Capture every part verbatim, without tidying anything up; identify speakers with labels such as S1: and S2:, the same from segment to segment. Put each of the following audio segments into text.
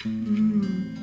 S1: Mm.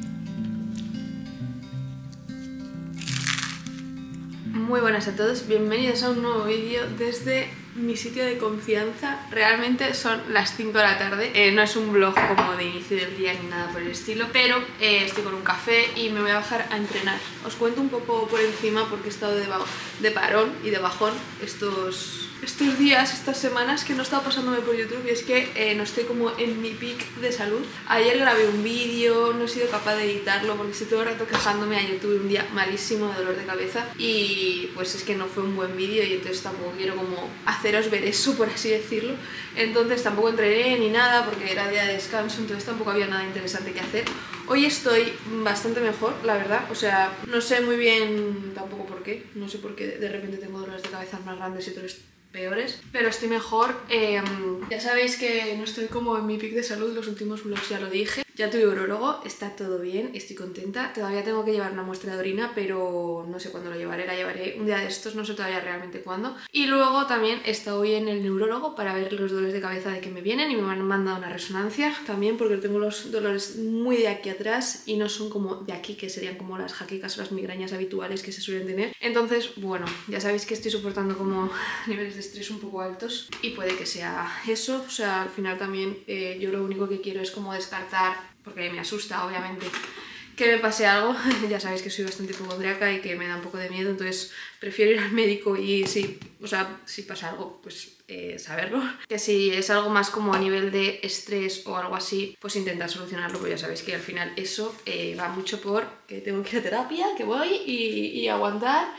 S1: Muy buenas a todos, bienvenidos a un nuevo vídeo desde mi sitio de confianza. Realmente son las cinco de la tarde, eh, no es un vlog como de inicio del día ni nada por el estilo, pero eh, estoy con un café y me voy a bajar a entrenar. Os cuento un poco por encima porque he estado de, de parón y de bajón estos... estos días, estas semanas que no he estado pasándome por YouTube, y es que eh, no estoy como en mi pic de salud. Ayer grabé un vídeo, no he sido capaz de editarlo porque estoy todo el rato quejándome. Ayer tuve un día malísimo de dolor de cabeza y pues es que no fue un buen vídeo y entonces tampoco quiero como haceros ver eso, por así decirlo. Entonces tampoco entrené ni nada porque era día de descanso, entonces tampoco había nada interesante que hacer. Hoy estoy bastante mejor, la verdad, o sea, no sé muy bien tampoco por qué, no sé por qué de repente tengo dolores de cabeza más grandes y otros peores, pero estoy mejor. Eh, ya sabéis que no estoy como en mi pic de salud, los últimos vlogs ya lo dije. Ya tuve urólogo, está todo bien, estoy contenta. Todavía tengo que llevar una muestra de orina, pero no sé cuándo lo llevaré, la llevaré un día de estos, no sé todavía realmente cuándo. Y luego también estoy en el neurólogo para ver los dolores de cabeza de que me vienen y me han mandado una resonancia también porque tengo los dolores muy de aquí atrás y no son como de aquí, que serían como las jaquecas o las migrañas habituales que se suelen tener. Entonces, bueno, ya sabéis que estoy soportando como niveles de estrés un poco altos y puede que sea eso. O sea, al final también eh, yo lo único que quiero es como descartar, porque me asusta obviamente que me pase algo. Ya sabéis que soy bastante hipocondríaca y que me da un poco de miedo, entonces prefiero ir al médico y si, o sea, si pasa algo, pues eh, saberlo. Que si es algo más como a nivel de estrés o algo así, pues intentar solucionarlo, pues ya sabéis que al final eso eh, va mucho por que tengo que ir a terapia, que voy y, y aguantar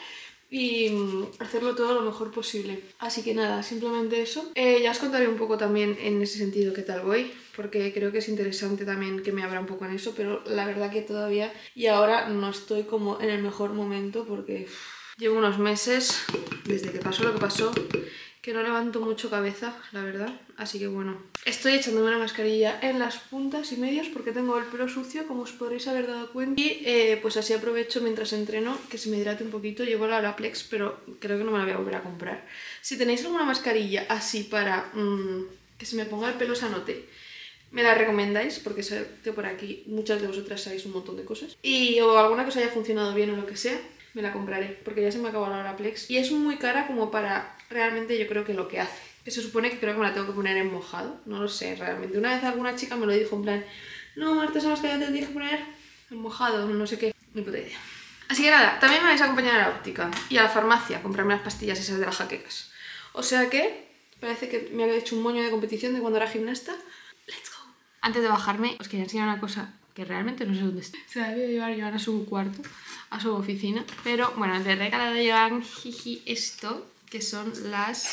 S1: y hacerlo todo lo mejor posible. Así que nada, simplemente eso. Eh, ya os contaré un poco también en ese sentido qué tal voy, porque creo que es interesante también que me abra un poco en eso, pero la verdad que todavía y ahora no estoy como en el mejor momento porque uff, llevo unos meses, desde que pasó lo que pasó, que no levanto mucho cabeza, la verdad. Así que bueno, estoy echándome una mascarilla en las puntas y medios porque tengo el pelo sucio, como os podréis haber dado cuenta. Y eh, pues así aprovecho mientras entreno que se me hidrate un poquito. Llevo la Olaplex, pero creo que no me la voy a volver a comprar. Si tenéis alguna mascarilla así para mmm, que se me ponga el pelo sanote, me la recomendáis porque sé que por aquí muchas de vosotras sabéis un montón de cosas. Y o alguna que os haya funcionado bien o lo que sea, me la compraré porque ya se me acabó la Olaplex. Y es muy cara como para realmente yo creo que lo que hace. Que se supone que creo que me la tengo que poner en mojado. No lo sé realmente. Una vez alguna chica me lo dijo en plan: no, Marta, esa mascarilla te tienes que poner en mojado, no sé qué. Ni puta idea. Así que nada, también me vais a acompañar a la óptica y a la farmacia a comprarme las pastillas esas de las jaquecas. O sea que parece que me había hecho un moño de competición de cuando era gimnasta. Let's go. Antes de bajarme os quería enseñar una cosa que realmente no sé dónde está. Se la debe llevar Joan a su cuarto, a su oficina. Pero bueno, le he regalado a Joan, jiji, esto, que son las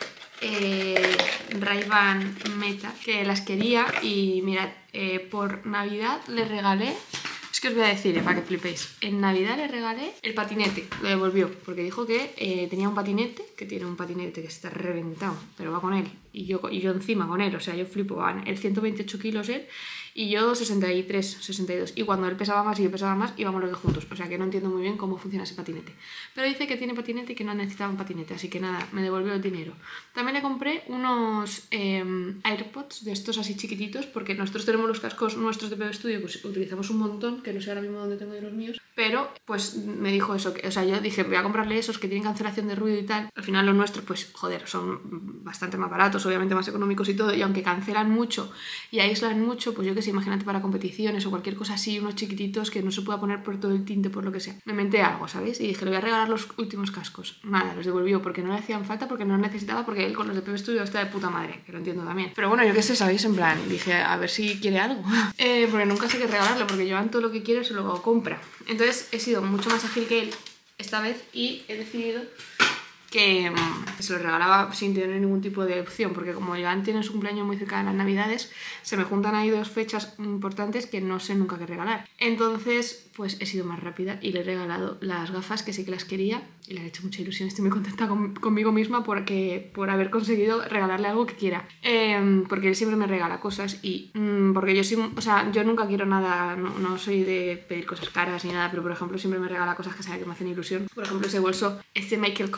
S1: eh, Ray-Ban Meta, que las quería y mirad, eh, por Navidad le regalé... Es que os voy a decir, eh, para que flipéis. En Navidad le regalé el patinete, lo devolvió, porque dijo que eh, tenía un patinete, que tiene un patinete que está reventado, pero va con él, y yo, y yo encima con él, o sea, yo flipo, van el ciento veintiocho kilos él, y yo sesenta y tres, sesenta y dos, y cuando él pesaba más y yo pesaba más, íbamos los dos juntos, o sea que no entiendo muy bien cómo funciona ese patinete. Pero dice que tiene patinete y que no necesitaba un patinete, así que nada, me devolvió el dinero. También le compré unos eh, AirPods de estos así chiquititos, porque nosotros tenemos los cascos nuestros de P B Studio, pues utilizamos un montón, que no sé ahora mismo dónde tengo yo los míos, pero pues me dijo eso, que, o sea, yo dije, voy a comprarle esos que tienen cancelación de ruido y tal. Al final los nuestros, pues joder, son bastante más baratos, obviamente más económicos y todo, y aunque cancelan mucho y aíslan mucho, pues yo que sé, imagínate para competiciones o cualquier cosa así, unos chiquititos que no se pueda poner por todo el tinte, por lo que sea. Me inventé algo, ¿sabéis? Y dije, le voy a regalar los últimos cascos. Nada, los devolvió porque no le hacían falta, porque no los necesitaba, porque él con los de P B Studio está de puta madre, que lo entiendo también. Pero bueno, yo qué sé, ¿sabéis? En plan, dije, a ver si quiere algo. eh, porque nunca sé qué regalarle, porque yo todo lo que quiere se lo compra. Entonces he sido mucho más ágil que él esta vez y he decidido que mmm, se lo regalaba sin tener ningún tipo de opción, porque como Joan tiene su cumpleaños muy cerca de las Navidades, se me juntan ahí dos fechas importantes que no sé nunca qué regalar. Entonces, pues he sido más rápida y le he regalado las gafas, que sí que las quería, y le he hecho mucha ilusión. Estoy muy contenta con, conmigo misma porque, por haber conseguido regalarle algo que quiera. Eh, porque él siempre me regala cosas y... Mmm, porque yo soy... O sea, yo nunca quiero nada, no, no soy de pedir cosas caras ni nada, pero por ejemplo siempre me regala cosas que sabe que me hacen ilusión. Por ejemplo, ese bolso, este Michael Kors de ahí,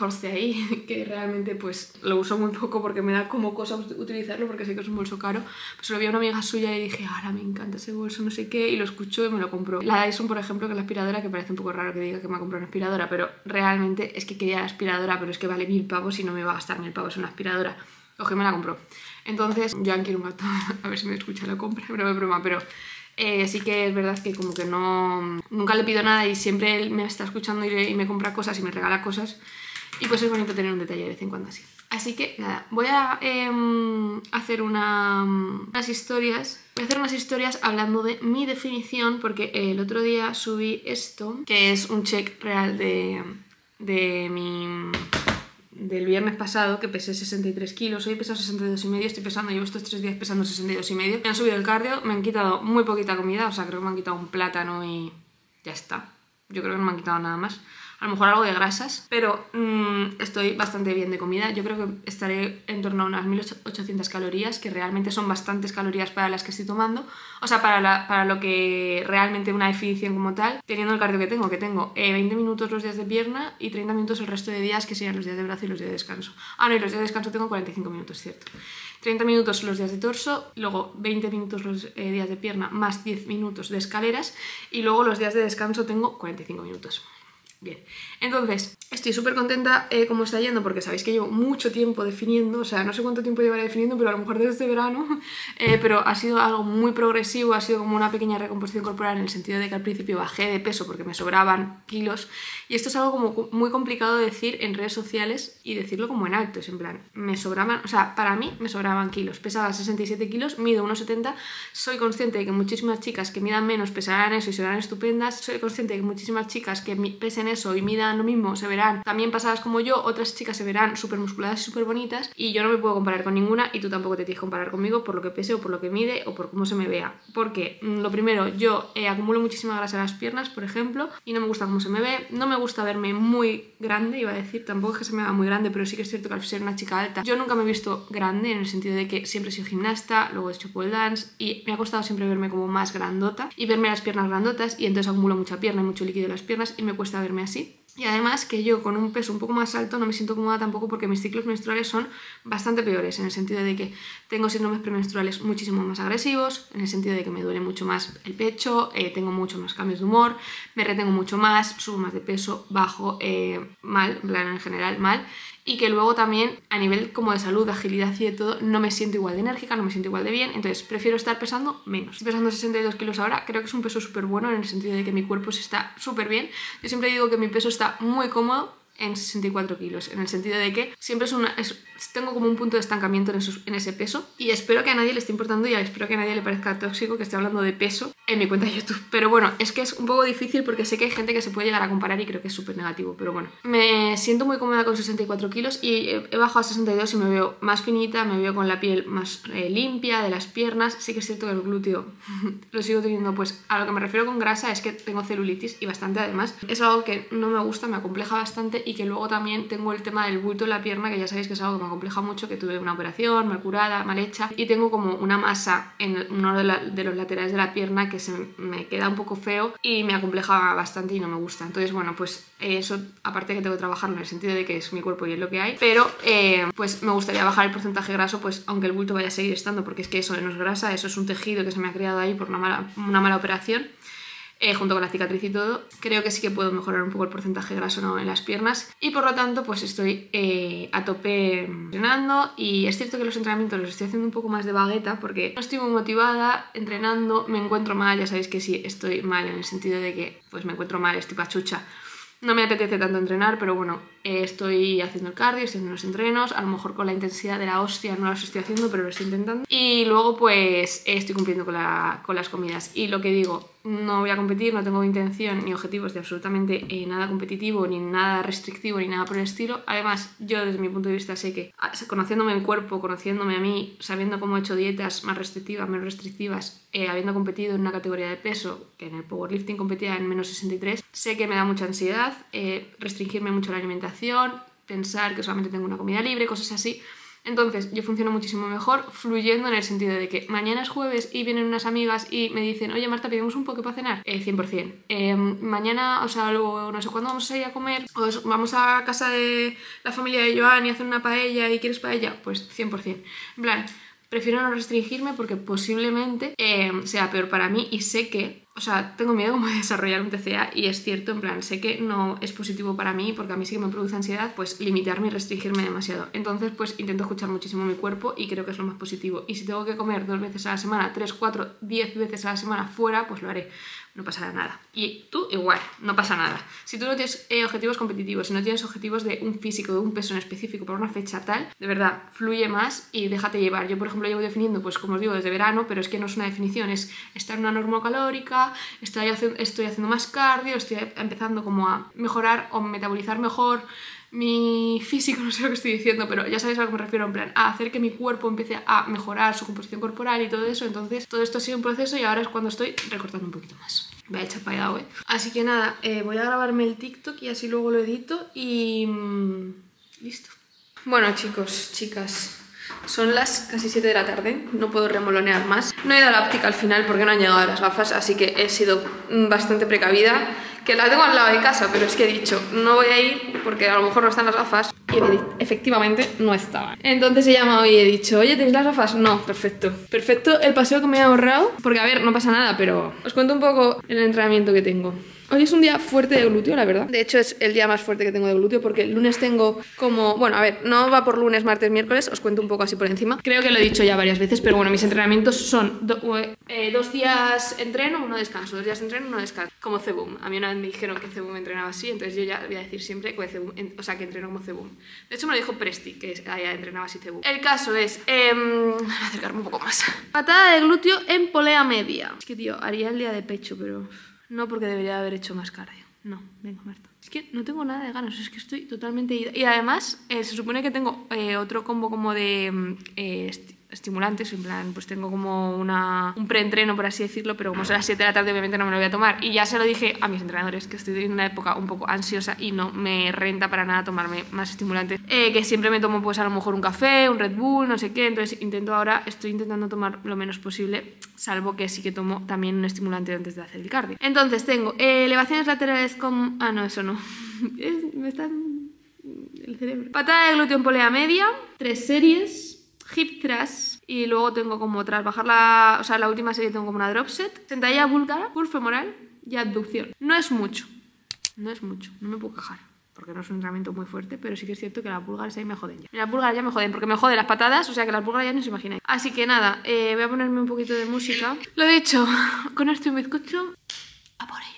S1: ahí, que realmente pues lo uso muy poco porque me da como cosa utilizarlo porque sé que es un bolso caro. Pues lo vi a una amiga suya y dije, ahora me encanta ese bolso, no sé qué, y lo escuchó y me lo compró. La Dyson, por ejemplo, que es la aspiradora, que parece un poco raro que diga que me ha comprado una aspiradora, pero realmente es que quería la aspiradora, pero es que vale mil pavos y no me va a gastar mil pavos en una aspiradora. Coge, me la compró. Entonces, Joan quiere un gato, a ver si me escucha la compra, pero es broma, pero... Eh, sí que es verdad que como que no... Nunca le pido nada y siempre él me está escuchando y, le, y me compra cosas y me regala cosas. Y pues es bonito tener un detalle de vez en cuando así. Así que nada, voy a eh, hacer una, unas historias. Voy a hacer unas historias hablando de mi definición porque el otro día subí esto, que es un check real de, de mi... del viernes pasado, que pesé sesenta y tres kilos, hoy he pesado sesenta y dos y medio, estoy pesando, llevo estos tres días pesando sesenta y dos y medio. Me han subido el cardio, me han quitado muy poquita comida, o sea, creo que me han quitado un plátano y ya está. Yo creo que no me han quitado nada más. A lo mejor algo de grasas, pero mmm, estoy bastante bien de comida. Yo creo que estaré en torno a unas mil ochocientas calorías, que realmente son bastantes calorías para las que estoy tomando. O sea, para, la, para lo que realmente una definición como tal, teniendo el cardio que tengo, que tengo eh, veinte minutos los días de pierna y treinta minutos el resto de días, que serían los días de brazo y los días de descanso. Ah, no, y los días de descanso tengo cuarenta y cinco minutos, cierto. treinta minutos los días de torso, luego veinte minutos los eh, días de pierna, más diez minutos de escaleras, y luego los días de descanso tengo cuarenta y cinco minutos. Bien, entonces estoy súper contenta eh, como está yendo porque sabéis que llevo mucho tiempo definiendo, o sea, no sé cuánto tiempo llevaré definiendo, pero a lo mejor desde este verano, eh, pero ha sido algo muy progresivo, ha sido como una pequeña recomposición corporal en el sentido de que al principio bajé de peso porque me sobraban kilos, y esto es algo como muy complicado de decir en redes sociales y decirlo como en alto, es en plan, me sobraban, o sea, para mí me sobraban kilos, pesaba sesenta y siete kilos, mido uno setenta, soy consciente de que muchísimas chicas que midan menos pesarán eso y se verán estupendas, soy consciente de que muchísimas chicas que pesen eso y midan lo mismo se verán también pasadas como yo, otras chicas se verán súper musculadas y súper bonitas, y yo no me puedo comparar con ninguna y tú tampoco te tienes que comparar conmigo por lo que pese o por lo que mide o por cómo se me vea, porque lo primero, yo eh, acumulo muchísima grasa en las piernas, por ejemplo, y no me gusta cómo se me ve, no me gusta verme muy grande, iba a decir, tampoco es que se me vea muy grande, pero sí que es cierto que al ser una chica alta, yo nunca me he visto grande en el sentido de que siempre he sido gimnasta, luego he hecho pole dance y me ha costado siempre verme como más grandota y verme las piernas grandotas, y entonces acumulo mucha pierna y mucho líquido en las piernas y me cuesta verme así. Y además que yo con un peso un poco más alto no me siento cómoda tampoco porque mis ciclos menstruales son bastante peores, en el sentido de que tengo síndromes premenstruales muchísimo más agresivos, en el sentido de que me duele mucho más el pecho, eh, tengo mucho más cambios de humor, me retengo mucho más, subo más de peso, bajo eh, mal, en plan en general mal, y que luego también a nivel como de salud, de agilidad y de todo, no me siento igual de enérgica, no me siento igual de bien, entonces prefiero estar pesando menos. Estoy pesando sesenta y dos kilos ahora, creo que es un peso súper bueno en el sentido de que mi cuerpo se está súper bien. Yo siempre digo que mi peso está muy cómodo en sesenta y cuatro kilos, en el sentido de que siempre es una, es, tengo como un punto de estancamiento en, esos, en ese peso, y espero que a nadie le esté importando y espero que a nadie le parezca tóxico que esté hablando de peso en mi cuenta de YouTube, pero bueno, es que es un poco difícil porque sé que hay gente que se puede llegar a comparar y creo que es súper negativo, pero bueno, me siento muy cómoda con sesenta y cuatro kilos y he bajado a sesenta y dos y me veo más finita, me veo con la piel más eh, limpia de las piernas. Sí que es cierto que el glúteo lo sigo teniendo, pues a lo que me refiero con grasa es que tengo celulitis y bastante además, es algo que no me gusta, me acompleja bastante, y que luego también tengo el tema del bulto en la pierna, que ya sabéis que es algo que me acompleja mucho, que tuve una operación mal curada, mal hecha, y tengo como una masa en uno de, la, de los laterales de la pierna que se me queda un poco feo y me acompleja bastante y no me gusta. Entonces bueno, pues eso aparte que tengo que trabajarlo en el sentido de que es mi cuerpo y es lo que hay, pero eh, pues me gustaría bajar el porcentaje graso, pues aunque el bulto vaya a seguir estando, porque es que eso no es grasa, eso es un tejido que se me ha creado ahí por una mala, una mala operación. Eh, junto con la cicatriz y todo, creo que sí que puedo mejorar un poco el porcentaje graso, ¿no?, en las piernas, y por lo tanto pues estoy eh, a tope entrenando. Y es cierto que los entrenamientos los estoy haciendo un poco más de vagueta porque no estoy muy motivada entrenando, me encuentro mal, ya sabéis que sí, estoy mal en el sentido de que pues me encuentro mal, estoy pachucha. No me apetece tanto entrenar, pero bueno, eh, estoy haciendo el cardio, estoy haciendo los entrenos, a lo mejor con la intensidad de la hostia no los estoy haciendo, pero lo estoy intentando. Y luego pues eh, estoy cumpliendo con, la, con las comidas. Y lo que digo, no voy a competir, no tengo intención ni objetivos de absolutamente eh, nada competitivo, ni nada restrictivo, ni nada por el estilo. Además, yo desde mi punto de vista sé que, conociéndome el cuerpo, conociéndome a mí, sabiendo cómo he hecho dietas más restrictivas, menos restrictivas, eh, habiendo competido en una categoría de peso, que en el powerlifting competía en menos sesenta y tres, sé que me da mucha ansiedad, eh, restringirme mucho la alimentación, pensar que solamente tengo una comida libre, cosas así. Entonces yo funciono muchísimo mejor fluyendo en el sentido de que mañana es jueves y vienen unas amigas y me dicen, oye Marta, pedimos un poke para cenar, eh, cien por cien. Eh, mañana, o sea, luego no sé cuándo vamos a ir a comer, o vamos a casa de la familia de Joan y hacen una paella y quieres paella, pues cien por cien. En plan, prefiero no restringirme porque posiblemente eh, sea peor para mí y sé que, o sea, tengo miedo como de desarrollar un T C A y es cierto, en plan, sé que no es positivo para mí porque a mí sí que me produce ansiedad, pues limitarme y restringirme demasiado. Entonces, pues intento escuchar muchísimo mi cuerpo y creo que es lo más positivo. Y si tengo que comer dos veces a la semana, tres, cuatro, diez veces a la semana fuera, pues lo haré. No pasará nada. Y tú igual, no pasa nada. Si tú no tienes eh, objetivos competitivos, si no tienes objetivos de un físico, de un peso en específico para una fecha tal, de verdad, fluye más y déjate llevar. Yo, por ejemplo, llevo definiendo, pues como os digo, desde verano, pero es que no es una definición, es estar en una normocalórica, estoy haciendo, estoy haciendo más cardio, estoy empezando como a mejorar o metabolizar mejor mi físico, no sé lo que estoy diciendo, pero ya sabéis a lo que me refiero, en plan, a hacer que mi cuerpo empiece a mejorar su composición corporal y todo eso. Entonces todo esto ha sido un proceso y ahora es cuando estoy recortando un poquito más. Me ha hecho payado, ¿eh? Así que nada, eh, voy a grabarme el TikTok y así luego lo edito y... Mmm, listo. Bueno chicos, chicas, son las casi siete de la tarde, no puedo remolonear más. No he ido a la óptica al final porque no han llegado las gafas, así que he sido bastante precavida. Que la tengo al lado de casa, pero es que he dicho, no voy a ir porque a lo mejor no están las gafas. Y efectivamente no estaban. Entonces he llamado y he dicho, oye, ¿tenéis las gafas? No, perfecto. Perfecto el paseo que me he ahorrado. Porque a ver, no pasa nada, pero os cuento un poco el entrenamiento que tengo. Hoy es un día fuerte de glúteo, la verdad. De hecho, es el día más fuerte que tengo de glúteo porque el lunes tengo como... Bueno, a ver, no va por lunes, martes, miércoles. Os cuento un poco así por encima. Creo que lo he dicho ya varias veces, pero bueno, mis entrenamientos son do, eh, dos días entreno, uno descanso. Dos días entreno, uno descanso. Como Cebum. A mí una vez me dijeron que Cebum entrenaba así, entonces yo ya voy a decir siempre que Cebum, o sea, que entreno como Cebum. De hecho, me lo dijo Presti, que ella entrenaba así Cebum. El caso es... Eh, voy a acercarme un poco más. Patada de glúteo en polea media. Es que, tío, haría el día de pecho, pero... No porque debería haber hecho más cardio. No, venga Marta. Es que no tengo nada de ganas, es que estoy totalmente ida. Y además, eh, se supone que tengo eh, otro combo como de eh, esti estimulantes, en plan, pues tengo como una, un preentreno, por así decirlo, pero como son las siete de la tarde obviamente no me lo voy a tomar. Y ya se lo dije a mis entrenadores, que estoy teniendo una época un poco ansiosa y no me renta para nada tomarme más estimulantes. Eh, que siempre me tomo pues a lo mejor un café, un Red Bull, no sé qué, entonces intento ahora, estoy intentando tomar lo menos posible, salvo que sí que tomo también un estimulante antes de hacer el cardio. Entonces tengo eh, elevaciones laterales con... Ah, no, eso no. es, me está... el cerebro. Patada de glúteo en polea media, tres series... hip thrust y luego tengo como tras bajar la, o sea, la última serie tengo como una drop set, sentadilla búlgara, curl femoral y abducción. No es mucho, no es mucho, no me puedo quejar porque no es un entrenamiento muy fuerte, pero sí que es cierto que las búlgaras ahí me joden ya. Las búlgaras ya me joden porque me joden las patadas, o sea que las búlgaras ya no se imagináis. Así que nada, eh, voy a ponerme un poquito de música. Lo dicho, con esto y un bizcocho, a por ello.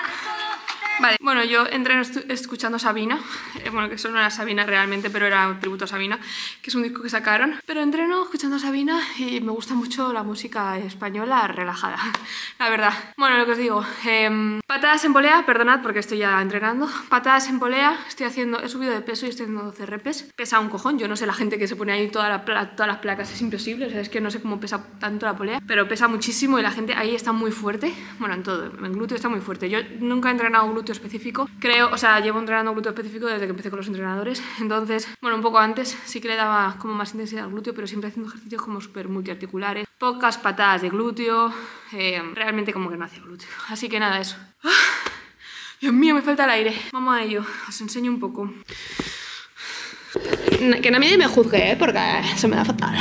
S1: Vale, bueno, yo entreno escuchando Sabina, eh, bueno, que eso no era Sabina realmente, pero era un tributo a Sabina, que es un disco que sacaron. Pero entreno escuchando Sabina y me gusta mucho la música española relajada, la verdad. Bueno, lo que os digo, eh, patadas en polea, perdonad porque estoy ya entrenando. Patadas en polea, estoy haciendo, he subido de peso y estoy haciendo doce repes. Pesa un cojón, yo no sé la gente que se pone ahí toda la, todas las placas, es imposible, o sea, es que no sé cómo pesa tanto la polea, pero pesa muchísimo y la gente ahí está muy fuerte. Bueno, en todo, en glúteo está muy fuerte. Yo nunca he entrenado glúteo específico, creo, o sea, llevo entrenando glúteo específico desde que empecé con los entrenadores, entonces, bueno, un poco antes sí que le daba como más intensidad al glúteo, pero siempre haciendo ejercicios como súper multiarticulares, pocas patadas de glúteo, eh, realmente como que no hacía glúteo, así que nada, eso. ¡Ah! Dios mío, me falta el aire, vamos a ello, os enseño un poco. Que nadie me juzgue, ¿eh? Porque se me da fatal.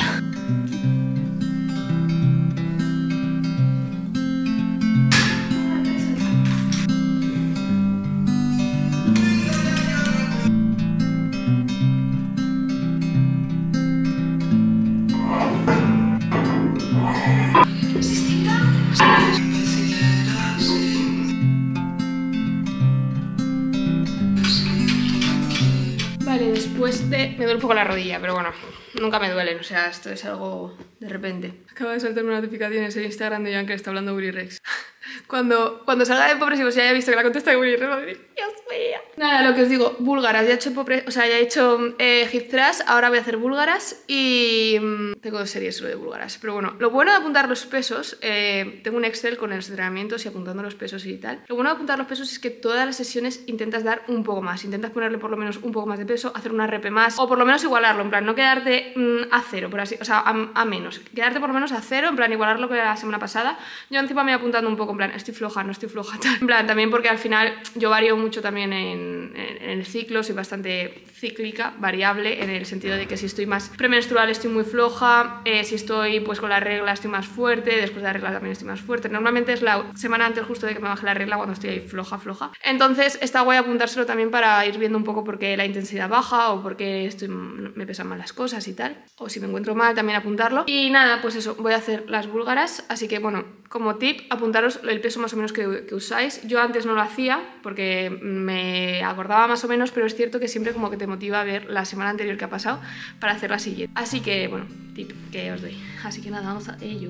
S1: Después de... Me duele un poco la rodilla, pero bueno, nunca me duelen, o sea, esto es algo de repente. Acaba de saltarme una notificación en Instagram de Joan que le está hablando Willy Rex. Cuando, cuando salga de Pobrecitos y haya visto que la contesta de Willy Rex, va a decir, Dios fea. Nada, lo que os digo, búlgaras. Ya he hecho, popre... o sea, ya he hecho eh, hip thrust, ahora voy a hacer búlgaras y mmm, tengo dos series solo de búlgaras. Pero bueno, lo bueno de apuntar los pesos, eh, tengo un Excel con los entrenamientos y apuntando los pesos y tal. Lo bueno de apuntar los pesos es que todas las sesiones intentas dar un poco más, intentas ponerle por lo menos un poco más de peso, hacer una rep más o por lo menos igualarlo, en plan, no quedarte mmm, a cero, por así, o sea, a, a menos, quedarte por lo menos a cero, en plan, igualar lo que era la semana pasada. Yo encima me voy apuntando un poco, en plan, estoy floja, no estoy floja, tal. En plan, también porque al final yo varío mucho también en, en, en el ciclo, soy bastante cíclica, variable, en el sentido de que si estoy más premenstrual estoy muy floja, eh, si estoy pues con la regla estoy más fuerte, después de la regla también estoy más fuerte. Normalmente es la semana antes justo de que me baje la regla cuando estoy ahí floja, floja. Entonces está guay apuntárselo también para ir viendo un poco por qué la intensidad baja o por qué estoy, me pesan mal las cosas y tal. O si me encuentro mal también apuntarlo. Y nada, pues eso, voy a hacer las búlgaras, así que bueno, como tip, apuntaros el peso más o menos que, que usáis. Yo antes no lo hacía porque me acordaba más o menos, pero es cierto que siempre como que te motiva a ver la semana anterior que ha pasado para hacer la siguiente. Así que bueno, tip que os doy. Así que nada, vamos a ello.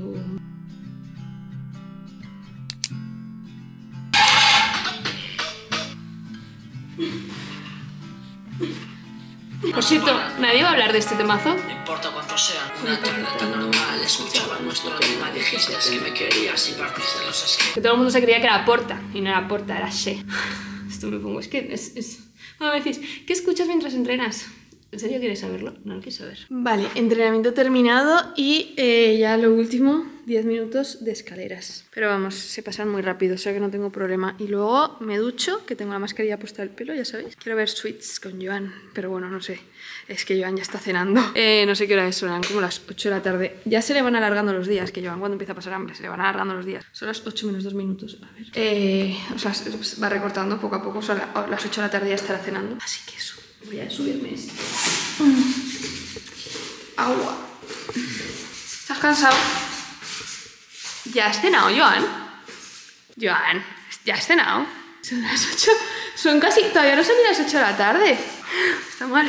S1: Por cierto, ¿nadie va a hablar de este temazo?
S2: No importa cuánto sean, una tormenta normal. Escuchaba nuestro lema, dijiste que me querías y partiste los esquemas.
S1: Que todo el mundo se creía que era Porta, y no era Porta, era She. Esto me pongo, es que es... es... Bueno, me decís, ¿qué escuchas mientras entrenas? ¿En serio quieres saberlo? No lo quieres saber. Vale, entrenamiento terminado y eh, ya lo último, diez minutos de escaleras. Pero vamos, se pasan muy rápido, o sea que no tengo problema. Y luego me ducho, que tengo la mascarilla puesta del pelo, ya sabéis. Quiero ver Suits con Joan, pero bueno, no sé. Es que Joan ya está cenando. Eh, no sé qué hora es, son como las ocho de la tarde. Ya se le van alargando los días, que Joan cuando empieza a pasar hambre, se le van alargando los días. Son las ocho menos dos minutos, a ver. Eh, o sea, va recortando poco a poco, o sea, las ocho de la tarde ya estará cenando. Así que eso. Voy a subirme esto. Mm. Agua. ¿Estás cansado? ¿Ya has cenado, Joan? Joan, ¿ya has cenado? Son las ocho. Son casi... Todavía no son ni las ocho de la tarde. Está malo.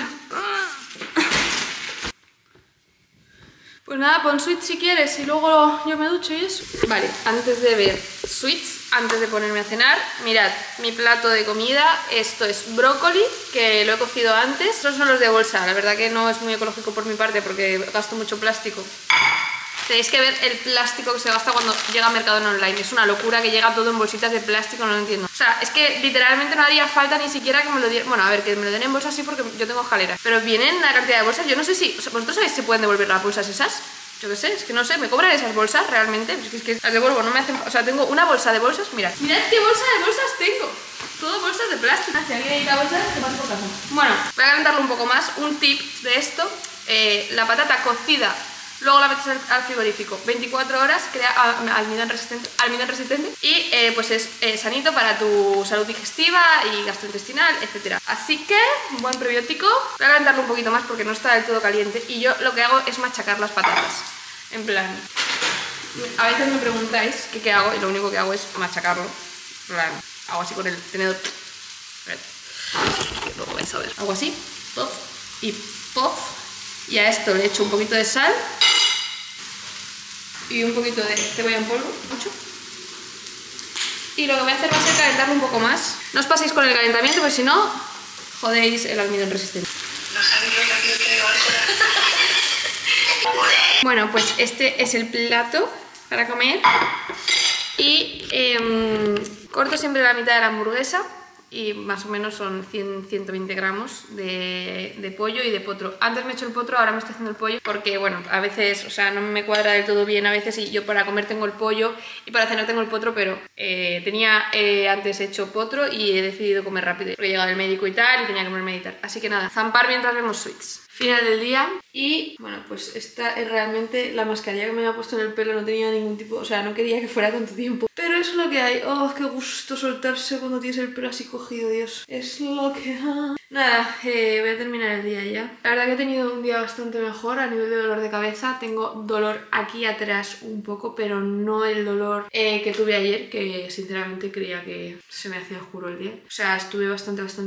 S1: Pues nada, pon Suits si quieres y luego yo me ducho y eso. Vale, antes de ver Suits, antes de ponerme a cenar, mirad, mi plato de comida, esto es brócoli, que lo he cocido antes. Estos son los de bolsa, la verdad que no es muy ecológico por mi parte porque gasto mucho plástico. Tenéis que ver el plástico que se gasta cuando llega a Mercadona Online. Es una locura que llega todo en bolsitas de plástico, no lo entiendo. O sea, es que literalmente no haría falta ni siquiera que me lo dieran. Bueno, a ver, que me lo den en bolsas sí porque yo tengo escaleras. Pero vienen una cantidad de bolsas. Yo no sé si... O sea, ¿vosotros sabéis si pueden devolver las bolsas esas? Yo qué sé, es que no sé, ¿me cobran esas bolsas realmente? Es que, es que las devuelvo, no me hacen... O sea, tengo una bolsa de bolsas, mirad. Mirad qué bolsa de bolsas tengo. Todo bolsas de plástico. Si alguien necesita bolsas, te paso por casa. Bueno, voy a calentarlo un poco más. Un tip de esto. Eh, la patata cocida, luego la metes al frigorífico veinticuatro horas, crea almidón resistente, almidón resistente y eh, pues es eh, sanito para tu salud digestiva y gastrointestinal, etcétera. Así que, un buen prebiótico. Voy a calentarlo un poquito más porque no está del todo caliente y yo lo que hago es machacar las patatas. En plan, a veces me preguntáis que qué hago y lo único que hago es machacarlo. En plan, hago así con el tenedor. Luego vais a ver. Hago así, pop y pop. Y a esto le echo un poquito de sal y un poquito de cebolla en polvo, mucho. Y lo que voy a hacer va a ser calentarlo un poco más. No os paséis con el calentamiento porque si no, jodéis el almidón resistente. Bueno, pues este es el plato para comer. Y eh, corto siempre la mitad de la hamburguesa. Y más o menos son cien a ciento veinte gramos de, de pollo y de potro. Antes me he hecho el potro, ahora me estoy haciendo el pollo porque, bueno, a veces, o sea, no me cuadra del todo bien a veces y yo para comer tengo el pollo y para cenar tengo el potro, pero eh, tenía eh, antes hecho potro y he decidido comer rápido porque he llegado el médico y tal y tenía que comer meditar. Así que nada, zampar mientras vemos Suits. Final del día y, bueno, pues esta es realmente la mascarilla que me había puesto en el pelo, no tenía ningún tipo, o sea, no quería que fuera tanto tiempo. Pero es lo que hay. Oh, qué gusto soltarse cuando tienes el pelo así cogido, Dios. Es lo que hay. Nada, eh, voy a terminar el día ya. La verdad que he tenido un día bastante mejor a nivel de dolor de cabeza. Tengo dolor aquí atrás un poco, pero no el dolor eh, que tuve ayer, que sinceramente creía que se me hacía oscuro el día. O sea, estuve bastante, bastante mal.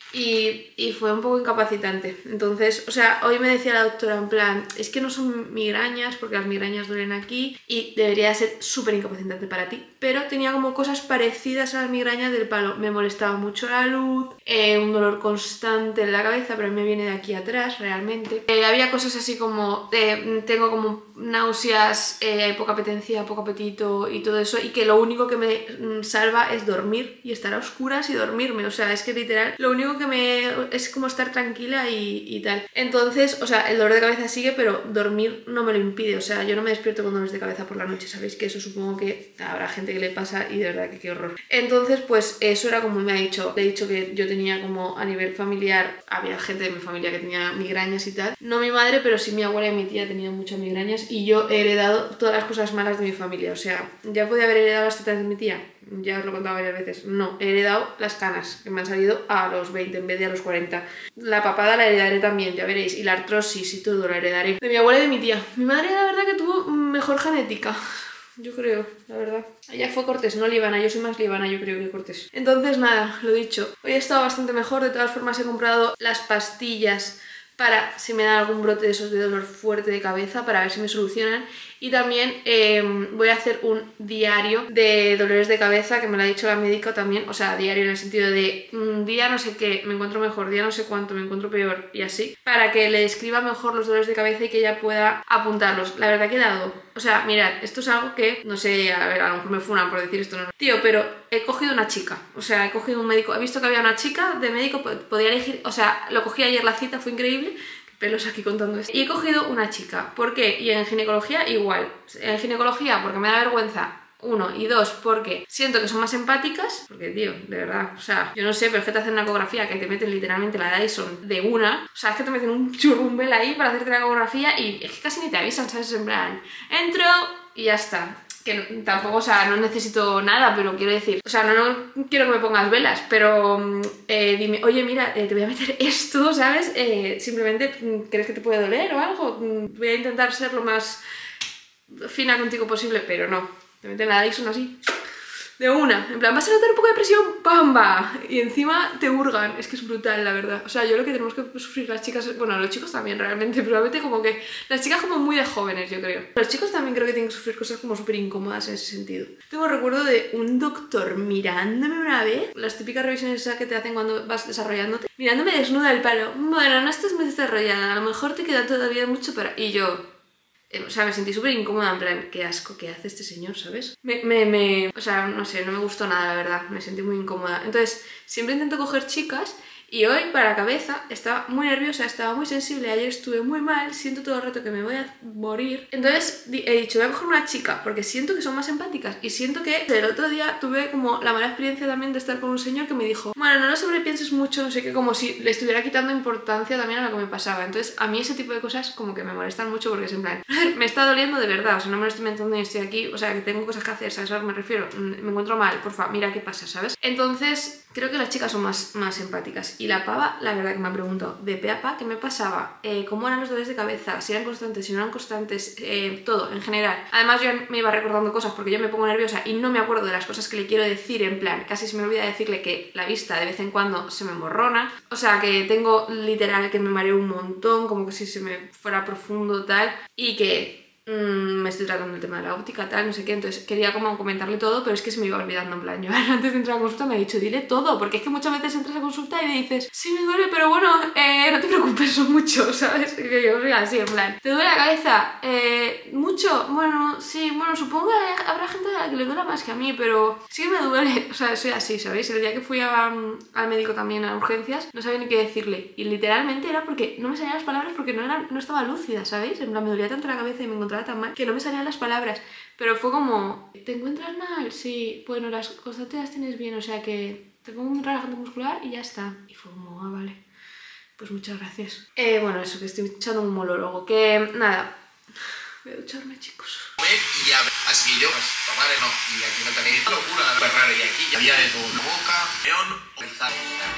S1: y, y fue un poco incapacitante. Entonces, o sea, hoy me decía la doctora en plan, es que no son migrañas porque las migrañas duelen aquí y debería ser súper incapacitante para ti, pero tenía como cosas parecidas a las migrañas del palo. Me molestaba mucho la luz, eh, un dolor constante en la cabeza, pero me viene de aquí atrás realmente. Eh, había cosas así como, eh, tengo como náuseas, eh, poca apetencia, poco apetito y todo eso, y que lo único que me mm, salva es dormir y estar a oscuras y dormirme. O sea, es que literal, lo único que me es como estar tranquila y, y tal. Entonces, o sea, el dolor de cabeza sigue, pero dormir no me lo impide. O sea, yo no me despierto con dolores de cabeza por la noche, ¿sabéis? Que eso supongo que habrá gente que le pasa y de verdad que qué horror. Entonces, pues eso era como me ha dicho. Le he dicho que yo tenía como a nivel familiar, había gente de mi familia que tenía migrañas y tal. No mi madre, pero sí mi abuela y mi tía tenían muchas migrañas y yo he heredado todas las cosas malas de mi familia. O sea, ya podía haber heredado las tetas de mi tía. Ya os lo he contado varias veces. No, he heredado las canas, que me han salido a los veinte en vez de a los cuarenta. La papada la heredaré también, ya veréis. Y la artrosis y todo la heredaré. De mi abuela y de mi tía. Mi madre, la verdad, que tuvo mejor genética. Yo creo, la verdad. Ella fue cortés, no libana. Yo soy más libana, yo creo, que cortés. Entonces, nada, lo dicho. Hoy he estado bastante mejor. De todas formas, he comprado las pastillas para si me da algún brote de esos de dolor fuerte de cabeza, para ver si me solucionan. Y también eh, voy a hacer un diario de dolores de cabeza, que me lo ha dicho la médica también. O sea, diario en el sentido de un día no sé qué, me encuentro mejor, día no sé cuánto, me encuentro peor y así. Para que le describa mejor los dolores de cabeza y que ella pueda apuntarlos. La verdad que he dado... O sea, mirad, esto es algo que, no sé, a ver, a lo mejor me funan por decir esto, no. Tío, pero he cogido una chica. O sea, he cogido un médico. He visto que había una chica de médico, podía elegir... O sea, lo cogí ayer la cita, fue increíble. Pelos aquí contando esto. Y he cogido una chica. ¿Por qué? Y en ginecología igual. En ginecología porque me da vergüenza. Uno. Y dos, porque siento que son más empáticas. Porque, tío, de verdad, o sea, yo no sé, pero es que te hacen una ecografía que te meten literalmente la Dyson de una. O sea, es que te meten un churumbel ahí para hacerte la ecografía y es que casi ni te avisan, ¿sabes? En plan, entro y ya está. Que no, tampoco, o sea, no necesito nada, pero quiero decir, o sea, no, no quiero que me pongas velas, pero eh, dime, oye, mira, eh, te voy a meter esto, ¿sabes? Eh, simplemente, ¿crees que te puede doler o algo? Voy a intentar ser lo más fina contigo posible, pero no. Te meten la Dyson así, de una. En plan, vas a notar un poco de presión, ¡pamba! Y encima te hurgan. Es que es brutal, la verdad. O sea, yo lo que tenemos que sufrir las chicas... Bueno, los chicos también, realmente. Probablemente como que... Las chicas como muy de jóvenes, yo creo. Los chicos también creo que tienen que sufrir cosas como súper incómodas en ese sentido. Tengo recuerdo de un doctor mirándome una vez. Las típicas revisiones esas que te hacen cuando vas desarrollándote. Mirándome desnuda el palo. Bueno, no estás muy desarrollada. A lo mejor te queda todavía mucho para... Y yo... O sea, me sentí súper incómoda, en plan, qué asco que hace este señor, ¿sabes? Me, me, me... O sea, no sé, no me gustó nada, la verdad. Me sentí muy incómoda. Entonces, siempre intento coger chicas y hoy, para la cabeza, estaba muy nerviosa, estaba muy sensible. Ayer estuve muy mal, siento todo el rato que me voy a morir. Entonces, he dicho, voy a coger una chica, porque siento que son más empáticas. Y siento que el otro día tuve como la mala experiencia también de estar con un señor que me dijo, bueno, no lo sobrepienses mucho, no sé qué, como si le estuviera quitando importancia también a lo que me pasaba. Entonces, a mí ese tipo de cosas como que me molestan mucho porque es en plan, me está doliendo de verdad, o sea, no me lo estoy inventando y estoy aquí, o sea, que tengo cosas que hacer, ¿sabes a lo que me refiero? Me encuentro mal, porfa, mira qué pasa, ¿sabes? Entonces, creo que las chicas son más, más empáticas. Y la pava, la verdad que me ha preguntado de pe a pa qué me pasaba, eh, cómo eran los dolores de cabeza, si eran constantes, si no eran constantes, eh, todo, en general. Además, yo me iba recordando cosas porque yo me pongo nerviosa y no me acuerdo de las cosas que le quiero decir, en plan, casi se me olvida decirle que la vista de vez en cuando se me emborrona. O sea, que tengo literal que me mareo un montón, como que si se me fuera profundo tal, y que... me estoy tratando el tema de la óptica, tal, no sé qué, entonces quería como comentarle todo, pero es que se me iba olvidando, en plan, yo antes de entrar a consulta me ha dicho, dile todo, porque es que muchas veces entras a consulta y me dices, sí me duele, pero bueno, eh, no te preocupes, son mucho, ¿sabes? Que yo soy así, en plan, ¿te duele la cabeza? Eh, ¿mucho? Bueno, sí, bueno, supongo que habrá gente a la que le duela más que a mí, pero sí que me duele, o sea, soy así, ¿sabéis? El día que fui a, al médico también a urgencias, no sabía ni qué decirle, y literalmente era porque no me salían las palabras porque no, era, no estaba lúcida, ¿sabéis? En plan, me dolía tanto la cabeza y me encontraba tan mal que no me salían las palabras, pero fue como, ¿te encuentras mal? Sí, bueno, las cosas te las tienes bien, o sea que te pongo un relajante muscular y ya está. Y fue como, ah, vale, pues muchas gracias. Eh, bueno, eso, que estoy echando un monólogo, que nada, voy a ducharme, chicos.
S3: Y ya, así yo, pues, tomar no, y aquí no tenéis locura, súper raro, y aquí ya había de todo, una boca, león, quizá.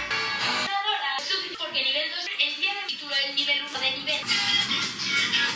S4: Porque nivel dos es día de título, el nivel uno de nivel.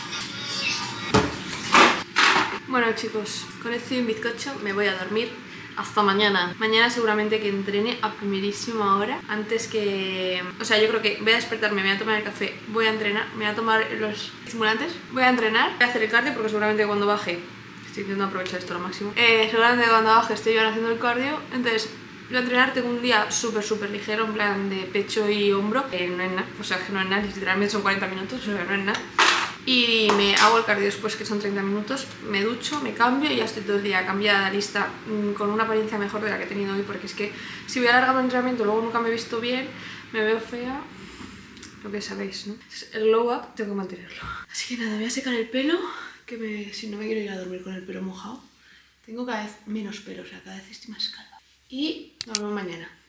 S1: Bueno chicos, con este y un bizcocho me voy a dormir. hasta mañana. Mañana seguramente que entrene a primerísima hora. Antes que... O sea, yo creo que voy a despertarme, me voy a tomar el café, voy a entrenar, me voy a tomar los estimulantes, voy a entrenar, voy a hacer el cardio porque seguramente cuando baje... Estoy intentando aprovechar esto al máximo. Eh, seguramente cuando baje estoy yo haciendo el cardio. Entonces... Voy a entrenar, tengo un día súper súper ligero, en plan de pecho y hombro, eh, no es nada, o sea que no es nada, literalmente son cuarenta minutos, o sea no es nada. Y me hago el cardio después, que son treinta minutos, me ducho, me cambio y ya estoy todo el día cambiada, lista, con una apariencia mejor de la que he tenido hoy, porque es que si voy alargando el entrenamiento, luego nunca me he visto bien, me veo fea, lo que sabéis, ¿no? El glow up tengo que mantenerlo. Así que nada, voy a secar el pelo, que me, si no me quiero ir a dormir con el pelo mojado. Tengo cada vez menos pelo, o sea, cada vez estoy más calva. Y nos vemos mañana.